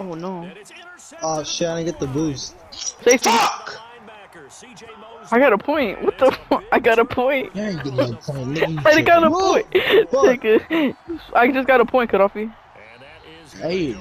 Oh no. Oh shit, I didn't get the boost. Safety. Fuck! I got a point. What the fuck? I got a point. You ain't getting no point. Look, you I got a Whoa! point. Fuck! I just got a point, Kadhafi. Hey.